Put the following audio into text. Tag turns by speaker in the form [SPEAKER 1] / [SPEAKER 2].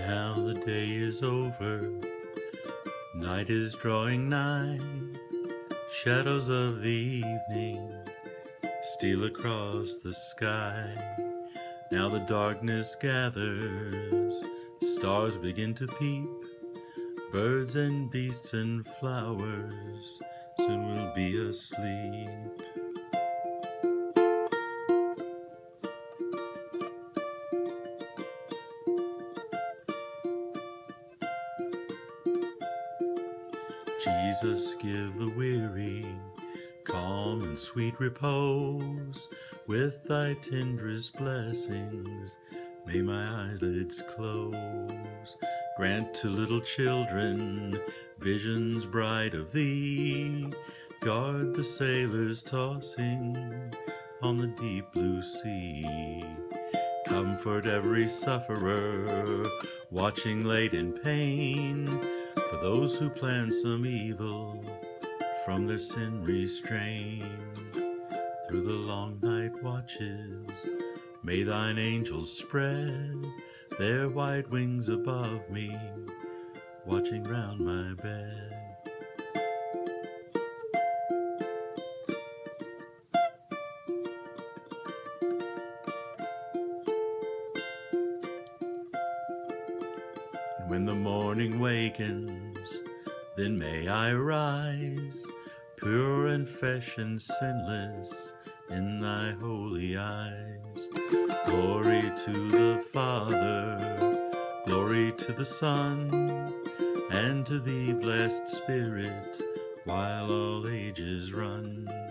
[SPEAKER 1] Now the day is over, night is drawing nigh, shadows of the evening steal across the sky. Now the darkness gathers, stars begin to peep, birds and beasts and flowers soon will be asleep. Jesus, give the weary calm and sweet repose. With thy tenderest blessings, may my eyelids close. Grant to little children visions bright of thee. Guard the sailors tossing on the deep blue sea. Comfort every sufferer watching late in pain. For those who plan some evil, from their sin restrain. Through the long night watches, may thine angels spread their white wings above me, watching round my bed. And when the morning wakens, then may I rise, pure and fresh and sinless in thy holy eyes. Glory to the Father, glory to the Son, and to thee, blessed Spirit, while all ages run.